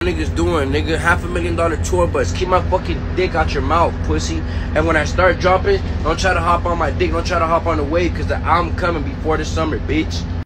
niggas doing, nigga? $500,000 tour bus. Keep my fucking dick out your mouth, pussy. And when I start dropping, don't try to hop on my dick. Don't try to hop on the wave, because I'm coming before the summer, bitch.